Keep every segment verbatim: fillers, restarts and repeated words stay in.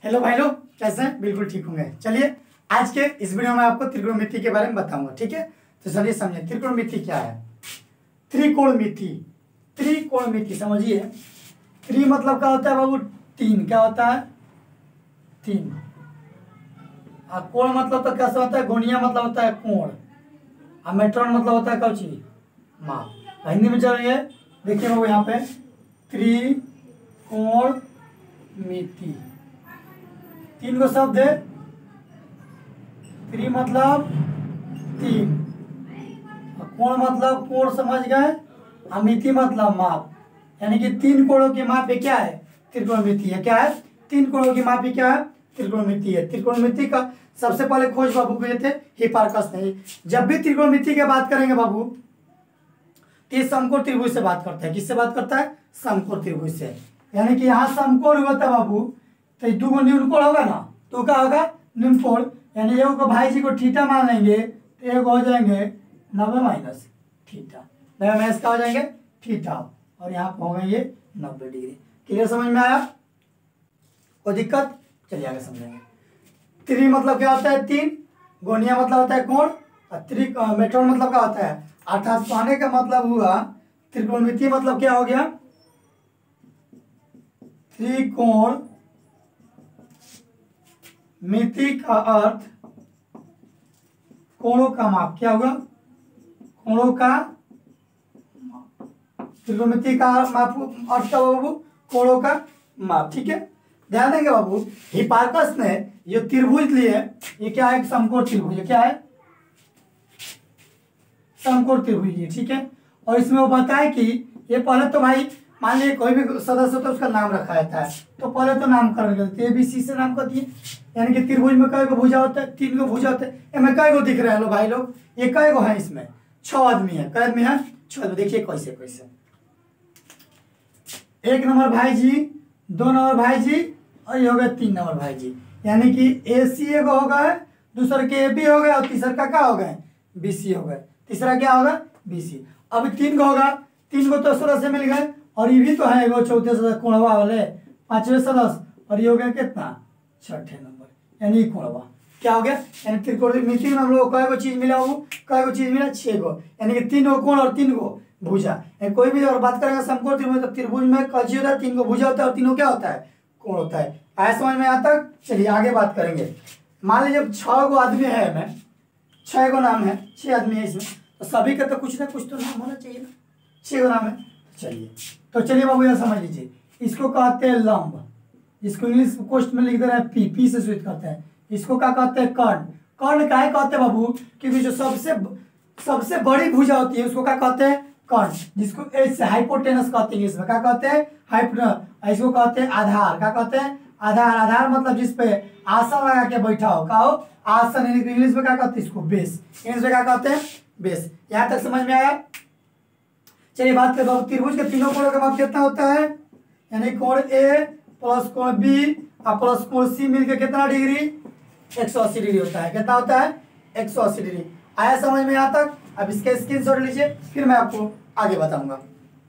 Hello भाई लोग, कैसे हैं? बिल्कुल ठीक होंगे। चलिए आज के इस वीडियो में आपको त्रिकोणमिति के बारे में बताऊंगा, ठीक है। तो चलिए समझिए त्रिकोणमिति क्या है। त्रिकोणमिति त्रिकोणमिति समझिए। त्रि मतलब क्या होता है बाबू? तीन। क्या होता है? तीन। और कोण मतलब तो कैसा होता है? गोनिया मतलब होता है कोण, और मेट्रॉन मतलब होता है कौची? माप। हिंदी में चलिए देखिए बाबू, यहाँ पे त्रिकोणमिति तीन को शब्द है। त्रि मतलब तीन, कोण मतलब कोण समझ गए, और मिति मतलब माप, यानी कि तीन कोणों की माप क्या है? त्रिकोणमिति है। क्या है? तीन कोणों की माप क्या है? त्रिकोणमिति है। त्रिकोणमिति का सबसे पहले खोज बाबू किए थे हिपार्कस ने। जब भी त्रिकोणमिति की बात करेंगे बाबू तो ये समकोण त्रिभुज से बात करता है। किससे बात करता है? समकोण त्रिभुज से। यानी कि यहाँ समकोण होता है बाबू, तो दो गो न्यून कोण होगा ना, तो क्या होगा? न्यून कोण। यानी एक को भाई जी को थीटा मान लेंगे तो एक हो जाएंगे नब्बे माइनस थीटा। नब्बे माइनस क्या हो जाएंगे? थीटा। और यहाँ पर होगा ये नब्बे डिग्री। क्लियर? समझ में आया? कोई दिक्कत? चलिए आगे समझेंगे। त्रि मतलब क्या होता है? तीन। गोनिया मतलब होता है कोण, और त्रि मेट्रॉन मतलब क्या होता है? अर्थात कहने का मतलब हुआ त्रिकोणमिति मतलब क्या हो गया? त्रिकोण मिति का अर्थ कोणों का माप। क्या होगा? कोणों का माप। त्रिकोणमिति का माप अर्थ क्या बाबू? कोणों का माप। ठीक है, ध्यान देंगे बाबू। हिपार्कस ने जो त्रिभुज लिए, ये क्या है? समकोण त्रिभुज। क्या है? समकोण त्रिभुज लिए। ठीक है, और इसमें वो बताए कि ये पहले तो भाई मान लीजिए कोई भी सदस्य होता है उसका नाम रखा जाता है, तो पहले तो नामकरण करते हैं। ए बी सी से नाम कर दिए। यानी कि त्रिभुज में कई गो भुजा होता है? तीन गो भुजा होते हैं। इसमें कई गो दिख रहे हैं लो भाई लोग? ये कई गो है? इसमें छह आदमी है। कई आदमी है? छह आदमी। देखिए कैसे कैसे। एक नंबर भाई जी, दो नंबर भाई जी, और ये हो गए तीन नंबर भाई जी। यानी कि ए सी एगो हो गए, दूसरे के ए बी हो गए, और तीसरा का क्या हो गए? बी सी हो गए। तीसरा क्या होगा? B C. अब तीन को होगा, तीन को तो सदस्य मिल गए, और ये भी तो है एगो चौथे सदस्य कोणवा वाले पांचवें सदस्य, और ये हो गया कितना? छठे नंबर, यानी कोणवा। क्या हो गया? यानी त्रिकोणमिति में हम लोग को चीज मिला वो कई गो चीज मिला? छह गो। यानी कि तीन गो कोण और तीन गो भुजा। कोई भी अगर बात करेंगे समकोण त्रिभुज, तो त्रिभुज में कौची होता है? तीन गो भुजा होता है, और तीनों क्या होता है? कोण होता है। आया समझ में? यहाँ तक? चलिए आगे बात करेंगे। मान लीजिए जब छह गो आदमी है, में छह गो नाम है, छह आदमी है इसमें, तो सभी का तो कुछ ना कुछ तो नाम होना चाहिए ना। छह गो नाम है। चलिए तो चलिए बाबू यह समझ लीजिए, इसको कहते हैं लंब, इसको इंग्लिश कोष्ट में लिख दे रहे हैं पी, पी से सूचित करते हैं। इसको क्या कहते हैं? कर्ण। कर्ण काहे कहते हैं बाबू? क्योंकि जो सबसे सबसे बड़ी भुजा होती है उसको क्या कहते हैं? कर्ण, जिसको एच से हाइपोटेनस कहते हैं। इसमें क्या कहते हैं? हाइपोटेनस। इसको कहते हैं आधार। क्या कहते हैं? आधार। आधार मतलब जिसपे आसन लगा के बैठा हो। क्या हो? आसन। इंग्लिश में क्या कहते हैं? इसको बेस। इंग्लिश में क्या कहते हैं? बेस। यहाँ तक समझ में आया? चलिए बात करते हैं त्रिभुज के तीनों कोणों का माप कितना होता है? यानी कोण ए प्लस कोण बी और प्लस कोण सी मिलकर कितना डिग्री? एक सौ अस्सी डिग्री होता है। कितना होता है? एक सौ अस्सी डिग्री। आया समझ में यहाँ तक? अब इसके स्क्रीनशॉट लीजिए, फिर मैं आपको आगे बताऊंगा।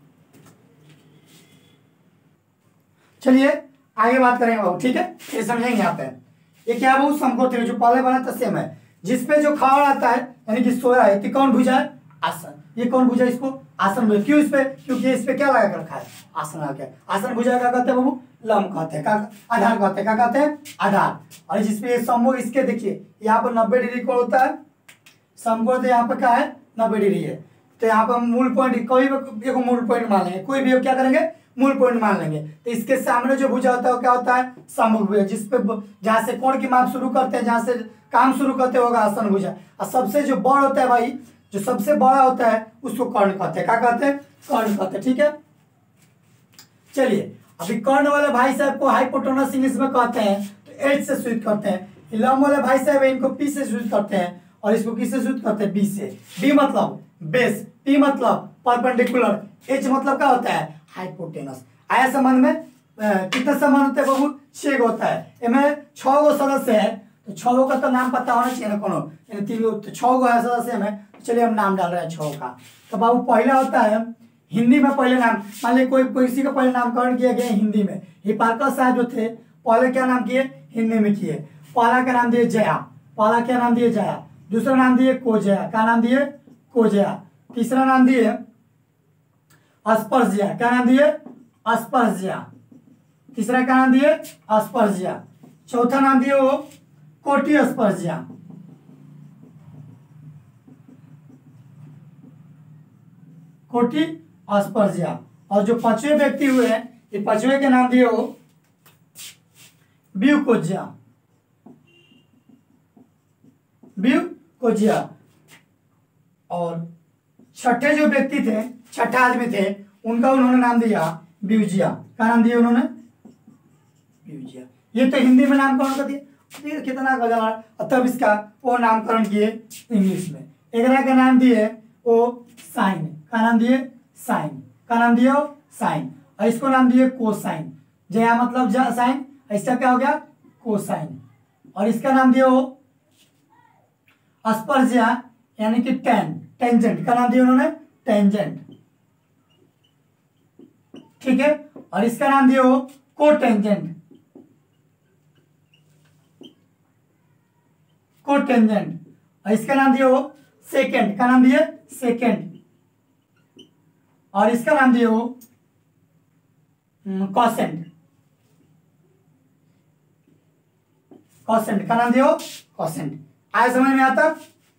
चलिए आगे बात करेंगे बाबू, ठीक है, फिर समझेंगे। यहाँ पे ये क्या है बाबू? समकोण त्रिभुज। जो पहले बना था सेम है, जिसपे जो खड़ा रहता है यानी कि सोया है, तो कौन भुजा है? आसन। ये कौन भुजा? इसको आसन भुजा। क्यों इस पे? क्योंकि इस पे क्या लगा कर रखा है? आसन लगा के। आसन भुजा क्या कहते हैं बाबू? लंब कहते हैं। आधार कहते हैं। क्या कहते हैं? आधार। और जिसपे समकोण, इसके देखिए यहाँ पर नब्बे डिग्री कोण होता है। समकोण तो यहाँ पर क्या है? नब्बे डिग्री है। तो यहाँ पर हम मूल पॉइंट, कोई भी एक मूल पॉइंट मान लेंगे, कोई भी क्या करेंगे? मूल पॉइंट मान लेंगे। तो इसके सामने जो भुजा होता है वो क्या होता है? सम्मुख भुजा। जिसपे जहाँ से कोण की माप शुरू करते हैं, जहाँ से काम शुरू करते होगा आसन भुजा। और सबसे जो बड़ होता है भाई, जो सबसे बड़ा होता है उसको कर्ण कहते हैं। क्या कहते हैं? कर्ण कहते हैं। ठीक है, चलिए अभी कर्ण वाले भाई साहब को हाइपोटेनस इंग्लिश में कहते हैं, तो एच से सूचित करते हैं। लंब वाले भाई साहब इनको पी से सूचित करते हैं, और इसको किससे सूचित करते हैं? बी से। बी मतलब बेस, पी मतलब परपेंडिकुलर, एच मतलब क्या होता है? हाइपोटेनस। आया संबंध में? कितने संबंध होते हैं बाबू? छह होता है। इनमें छह गो सदस्य है, तो छह गो का तो नाम पता होना चाहिए ना कोनो। तीन गो तो छह गो है सदस्य में, चलिए हम नाम डाल रहे हैं छह का। तो बाबू पहला होता है हिंदी में पहले नाम, मान लीजिए कोई किसी का पहले नामकरण किया गया हिंदी में। हिपार्कस साहब जो थे पहले क्या नाम किए, हिंदी में किए। पहला का नाम दिए जया, पहला क्या नाम दिए जया, दूसरा नाम दिए कोजया, क्या नाम दिए कोजया, तीसरा नाम दिए अस्पर्शिया, क्या नाम दिए अस्पर्शिया, तीसरा क्या नाम दिए अस्पर्शिया, चौथा नाम दिए वो कोटि अस्पर्शिया, कोटि अस्पर्शिया। और जो पांचवें व्यक्ति हुए हैं, ये पांचवें के नाम दिए हो ब्यूकोजिया, ब्यूकोजिया। और छठे जो व्यक्ति थे, छठा आदमी थे, उनका उन्होंने नाम दिया ब्यूजिया, क्या नाम दिया उन्होंने ब्यूजिया। ये तो हिंदी में नामकरण कर दिया, कितना गजब है। तब इसका वो नामकरण किए इंग्लिश में। एक का नाम दिए वो साइन, क्या नाम दिए साइन, क्या नाम दिए साइन, और इसको नाम दिए कोसाइन। जया मतलब जा साइन, इसका क्या हो गया कोसाइन। और इसका नाम दिया वो अस्पर्शिया यानी कि टेन, टेंजेंट, का नाम दिया उन्होंने टेंजेंट, ठीक है। और इसका नाम दिया वो कोटेंजेंट, कोटेंजेंट। और इसका नाम दिया वो सेकेंड, का नाम दिए सेकेंड। और इसका नाम दिया वो कॉसेंट, कॉसेंट, का नाम दिया वो कॉसेंट। आया समझ में आता,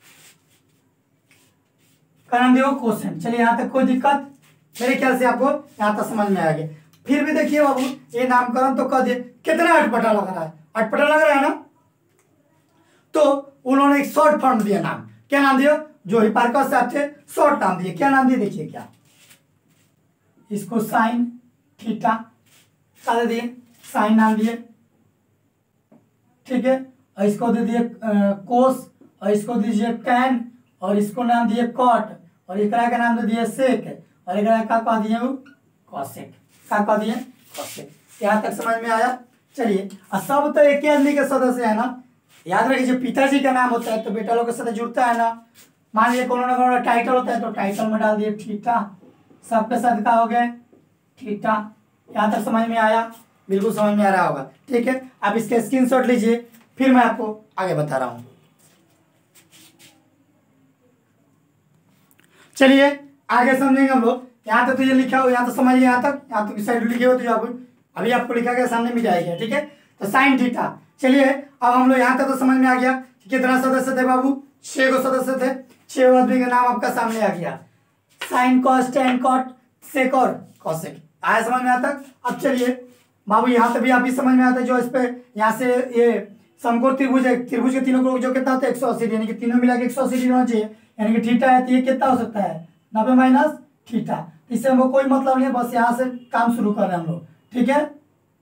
का नाम दिया वो कोसेंट। चलिए यहां तक कोई दिक्कत, मेरे ख्याल से आपको यहां तक समझ में आ गया। फिर भी देखिए बाबू, ये नामकरण तो कर दिए, कितना अटपटा लग रहा है, अटपटा लग रहा है ना। तो उन्होंने एक शॉर्ट फॉर्म दिया नाम, क्या नाम दिया, जो हिपार्कस साहब थे शॉर्ट नाम दिए, क्या नाम दिए देखिए क्या, इसको साइन थीटा क्या दे दिए, साइन नाम दिए, ठीक है। और इसको दे दिए कोस, और इसको दीजिए टैन, और इसको नाम दिए कॉट, और एकरा का नाम दे दिए सेक, और एकरा का कह दिए कॉसेक, क्या कह दिए कॉसेक। यहाँ तक समझ में आया। चलिए, और सब तो एक ही आदमी के सदस्य है ना, याद रखिए। जब पिताजी का नाम होता है तो बेटा लोग के साथ जुड़ता है ना। मान लीजिए कोनो ना कोनो टाइटल होता है तो टाइटल में डाल दिए थीटा, सबके साथ क्या हो गए थीटा। यहाँ तक समझ में आया, बिल्कुल समझ में आ रहा होगा, ठीक है। आप इसके स्क्रीनशॉट लीजिए, फिर मैं आपको आगे बता रहा हूं। चलिए आगे समझेंगे हम लोग। यहाँ तक तो ये लिखा हो, यहाँ तो समझिए, यहाँ तक यहाँ तक साइड लिखे हो तो आप अभी आपको लिखा गया सामने मिल जाएगा, ठीक है। तो साइन थीटा। चलिए अब हम लोग यहाँ तक तो समझ में आ गया कि कितना सदस्य थे बाबू, छह को सदस्य थे, छह आदमी का नाम आपका सामने आ गया, sine cos tan cot sec और कॉसेक। आया समझ में आता। अब चलिए बाबू यहाँ से भी आप ही समझ में आता है, जो इस पे यहाँ से ये समकोण त्रिभुज है, त्रिभुज के तीनों को जो कितना होता है एक सौ अस्सी, यानी कि तीनों मिला के एक सौ अस्सी डिग्री होना चाहिए, यानी कि थीटा है तो ये कितना हो सकता है नब्बे माइनस थीटा। इससे हमको कोई मतलब नहीं है, बस यहाँ से काम शुरू कर रहे हैं हम लोग, ठीक है।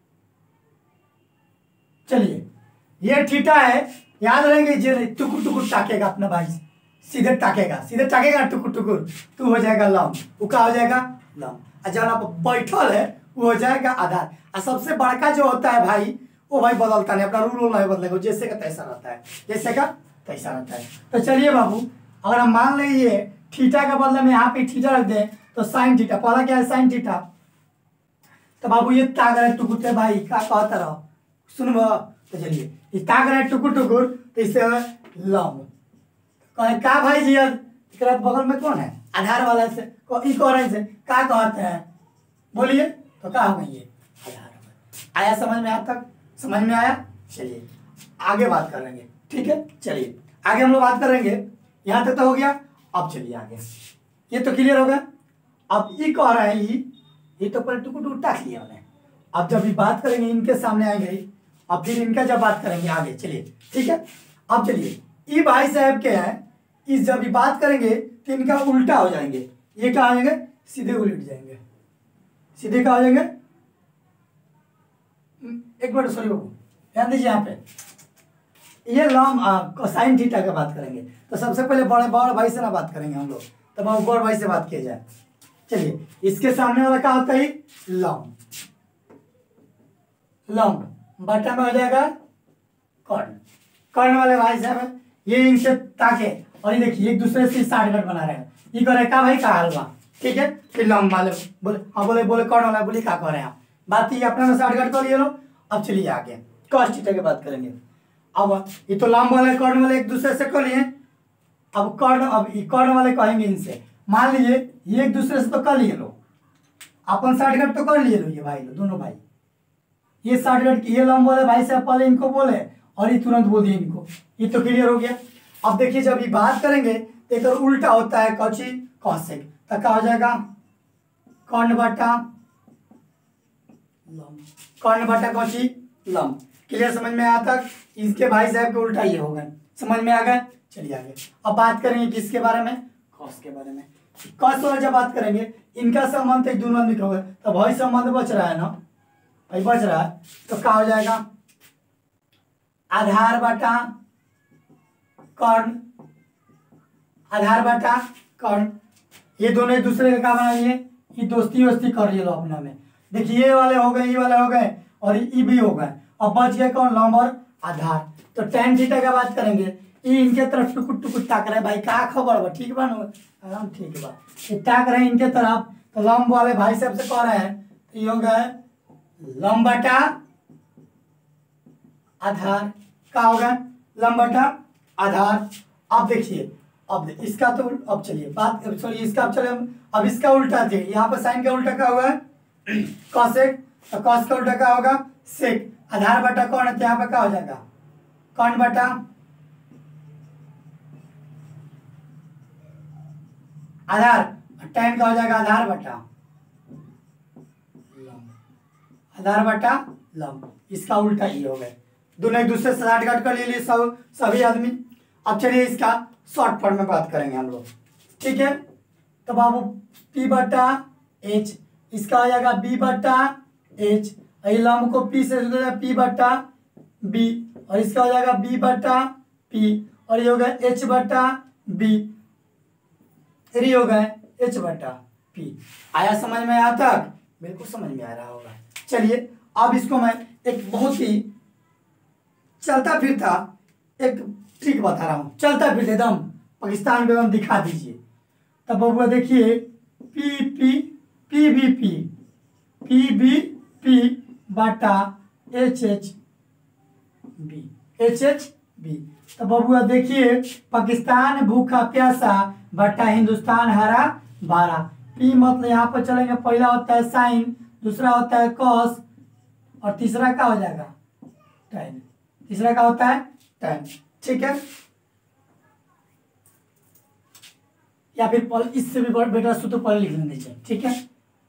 चलिए ये थीटा है, याद रहेंगे, ये टुकुर टुकुर ताकेगा अपना भाई, सीधे ताकेगा, सीधे ताकेगा टुकुर टुकुर, तो हो जाएगा लम, वो क्या हो जाएगा लम। और जब आप बैठल है वो हो जाएगा आधार। और सबसे बड़का जो होता है भाई, वो भाई बदलता नहीं, अपना रूल नहीं बदलेगा, जैसे का तैसा रहता है, जैसे का तैसा रहता है। तो चलिए बाबू, अगर हम मान लीजिए थीटा का बदले में यहाँ पे थीटा रख दें तो साइन थीटा, पहला क्या है साइन थीटा। तो बाबू ये ताक रहे टुकुर भाई, क्या कहता रहो सुनबो। तो चलिए ये ताक रहे टुकुर टुकुर, तो इससे लम कहे का भाई जी, बगल में कौन है आधार वाला से ई कह रहे से क्या कहते हैं, बोलिए तो क्या होगा ये आधार। आया समझ में, आप तक समझ में आया। चलिए आगे बात करेंगे, ठीक है। चलिए आगे हम लोग बात करेंगे, यहाँ तक तो हो गया। अब चलिए आगे, ये तो क्लियर हो गया। अब ये कह रहे हैं ये ये तो पहले टुकुर टुकुर टाक लिया उन्हें। अब जब ये बात करेंगे इनके सामने आएंगे, अब फिर इनका जब बात करेंगे आगे, चलिए ठीक है। अब चलिए ये भाई साहब के हैं, इस जब ये बात करेंगे तो इनका उल्टा हो जाएंगे, ये क्या हो जाएंगे सीधे उलट जाएंगे, सीधे क्या हो जाएंगे। एक मिनट सॉरी बाबू, ध्यान दीजिए यहाँ पे, ये लॉम साइन थीटा का बात करेंगे तो सबसे पहले बड़े बड़ भाई से ना बात करेंगे हम लोग, तब तो बड़ भाई से बात किया जाए। चलिए इसके सामने वाला क्या होता है लॉम, लॉम बटा में हो जाएगा कर्ण, कर्ण वाले भाई साहब ये इनसे ताके, और ये देखिए एक दूसरे से शॉर्टकट बना रहे हैं, ये करे का भाई का हलवा, ठीक है। फिर लॉम वाले बोले हाँ, बोले बोले कर्ण वाला बोले क्या कर रहे हैं आप, बात ये अपना में शॉर्टकट कर लिए लो, अब चलिए आगे cos थीटा की बात करेंगे। अब ये तो लंब वाले कर्ण वाले एक दूसरे से कर लिए, अब कर्ण अब कर्ण वाले कहेंगे इनसे, मान लीजिए ये एक दूसरे से तो कर लिए लो, अपन साठ घट तो कर लिए लो, ये भाई लो दोनों भाई, ये साठ घट की ये लंब वाले भाई से पहले इनको बोले और ये तुरंत बोल दिए इनको, ये तो क्लियर हो गया। अब देखिए जब ये बात करेंगे तो एक उल्टा होता है कौची कौशिक, तो क्या हो जाएगा कर्ण बटा लंब, कर्ण बटा कौची लंब। क्लियर समझ में आया तक? इसके भाई साहब के उल्टा ये हो गए, समझ में आ गए। चलिए आगे अब बात करेंगे किसके बारे में, कॉस के बारे में। कॉस वाला जब बात करेंगे इनका संबंध तो दोनों आदमी का होगा, तो भाई संबंध बच रहा है ना, भाई बच रहा है, तो क्या हो जाएगा आधार बटा कर्ण, आधार बटा कर्ण, ये दोनों एक दूसरे का क्या बनाइए, ये दोस्ती वोस्ती कर लो अपना में। देखिए ये वाले हो गए, ये वाले हो गए और ये भी हो गए, अब बच गए कौन लंब और आधार। तो tan थीटा का बात करेंगे, ये इनके तरफ टुकुट टुकुट ताक रहे भाई, का खबर बा ठीक बा ना, आराम ठीक बा, ये ताक रहे इनके तरफ, तो लंब वाले भाई साहब से कह रहे हैं, तो ये हो गए लंब बटा आधार, का होगा लंब बटा आधार। अब देखिए अब इसका तो अब चलिए बात सॉरी इसका अब चले अब इसका उल्टा थे, यहाँ पर साइन का उल्टा क्या हुआ है कॉसेक, तो कॉस का उल्टा क्या होगा सेक, आधार बटा कौन है तो यहाँ पे क्या हो जाएगा कर्ण बटा आधार, tan का हो जाएगा आधार बटा लंब, आधार बटा लंब, इसका उल्टा ये हो गए, दोनों एक दूसरे से साठ घाट कर लिए सब सभी आदमी। अब चलिए इसका शॉर्ट फॉर्म में बात करेंगे हम लोग, ठीक है। तो बाबू p बटा h, इसका हो जाएगा b बटा h, लंब को p से p बटा b, और इसका हो जाएगा b बटा p, और ये हो गया h बटा b, ये हो गए h बटा p। आया समझ में आया तक? बिल्कुल समझ में आ रहा होगा। चलिए अब इसको मैं एक बहुत ही चलता फिरता एक ट्रिक बता रहा हूँ, चलता फिरता एकदम पाकिस्तान में एकदम दिखा दीजिए। तब बबुआ देखिए P P P B P P B P बटा H H B H H B. तो बबुआ देखिए पाकिस्तान भूखा प्यासा बटा हिंदुस्तान हरा भरा, पी मतलब यहाँ पर चलेंगे, पहला होता है साइन, दूसरा होता है कॉस, और तीसरा क्या हो जाएगा टैन, तीसरा क्या होता है टैन, ठीक है। या फिर पल इससे भी बेटा सूत्र पहले लिख लेना चाहिए, ठीक है।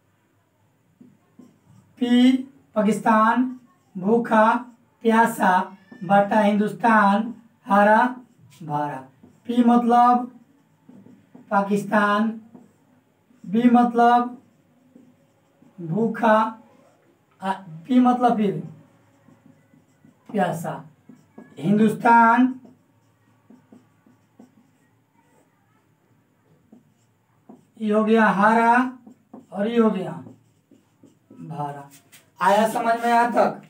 पी पाकिस्तान भूखा प्यासा बटा हिंदुस्तान हरा भरा, पी मतलब पाकिस्तान, बी मतलब भूखा, पी मतलब फिर प्यासा, हिंदुस्तान ये हो गया हरा और ये हो गया भरा। आया समझ में आया तक?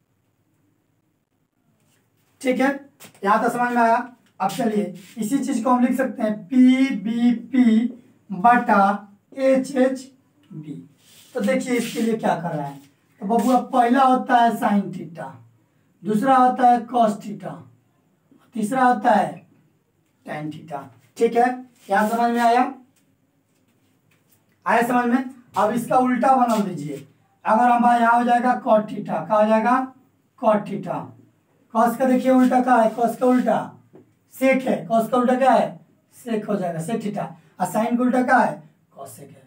ठीक है, यहां तक समझ में आया। अब चलिए इसी चीज को हम लिख सकते हैं पी बी पी बटा एच एच बी। तो देखिए इसके लिए क्या कर रहा है, तो बबुआ पहला होता है साइन थीटा, दूसरा होता है कॉस थीटा, तीसरा होता है टैन थीटा, ठीक है। क्या समझ में आया? आया समझ में? अब इसका उल्टा बना दीजिए, अगर हम यहाँ हो जाएगा कॉट थीटा, क्या हो जाएगा कॉट थीटा, कॉस का देखिए उल्टा क्या है, कॉस का उल्टा सेक है, कॉस का उल्टा क्या है सेक हो जाएगा सेक थीटा, और साइन का उल्टा क्या है कॉसेक है,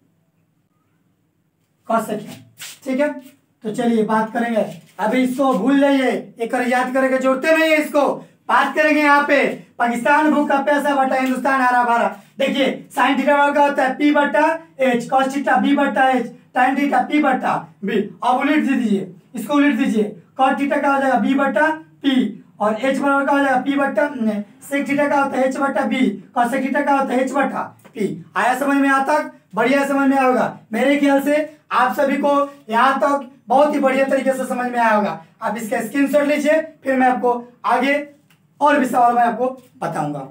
कॉसेक है, ठीक है। तो चलिए बात करेंगे, अभी इसको भूल जाइए, एक बार याद करके जोड़ते नहीं है इसको, बात करेंगे यहाँ पे पाकिस्तान भूखा प्यासा बटा हिंदुस्तान हरा भरा। देखिए साइन थीटा का होता है पी बटा एच, कॉस थीटा बी बटा एच, टाइन थीटा पी बटा बी। अब उलट दीजिए, इसको उलट दीजिए, कॉस थीटा का हो जाएगा बी बटा पी, और एच बराबर का हो जाएगा पी बटा, सेक थीटा का होता है एच बटा बी, कॉसेक थीटा का होता है एच बटा पी। आया समझ में? आता तक बढ़िया समझ में आया होगा मेरे ख्याल से, आप सभी को यहाँ तक बहुत ही बढ़िया तरीके से समझ में आया होगा। आप इसका स्क्रीनशॉट लीजिए, फिर मैं आपको आगे और भी सवाल मैं आपको बताऊंगा।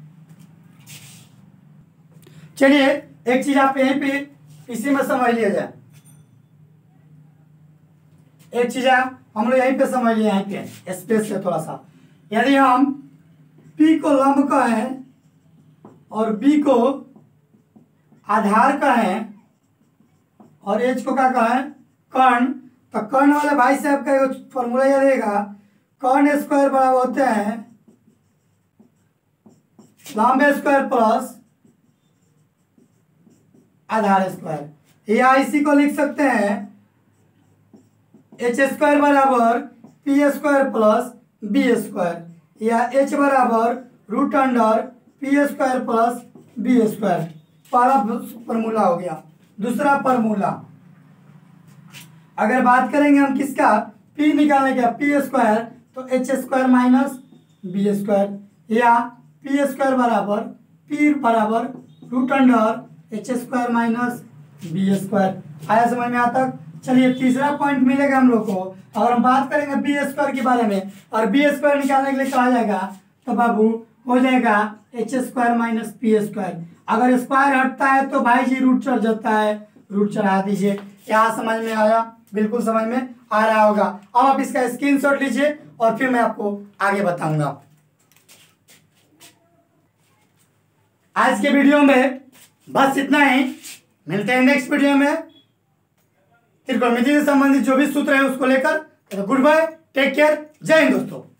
चलिए एक चीज आप यहीं पे इसी में समझ लिया जाए, एक चीज है हम लोग यहीं पे समझ लिए, यहीं पे स्पेस से थोड़ा सा, यदि हम P को लंब कहें और B को आधार कहें और H को क्या कहें कर्ण, तो कर्ण वाले भाई साहब का एक फॉर्मूला यह रहेगा, कर्ण स्क्वायर बराबर होते हैं लंब स्क्वायर प्लस आधार स्क्वायर, या इसी को लिख सकते हैं एच स्क्वायर बराबर P square plus B square, या एच बराबर root under P square plus B square. पहला फॉर्मूला हो गया। दूसरा फॉर्मूला अगर बात करेंगे हम किसका, P निकालने का, पी स्क्वायर तो H square minus B square, या पी स्क्वायर बराबर पी बराबर root under H square minus B square. आया समझ में आता। चलिए तीसरा पॉइंट मिलेगा हम लोग को, अगर हम बात करेंगे बी स्क्वायर के बारे में और बी स्क्वायर निकालने के लिए कहा जाएगा तो बाबू हो जाएगा H square minus P square. अगर स्क्वायर हटता है तो भाई जी रूट चढ़ जाता है, रूट चढ़ा दीजिए। यहाँ समझ में आया, बिल्कुल समझ में आ रहा होगा। अब आप इसका स्क्रीनशॉट लीजिए और फिर मैं आपको आगे बताऊंगा। आज के वीडियो में बस इतना ही, मिलते हैं नेक्स्ट वीडियो में त्रिकोणमिति से संबंधित जो भी सूत्र है उसको लेकर। तो गुड बाय, टेक केयर, जय हिंद दोस्तों।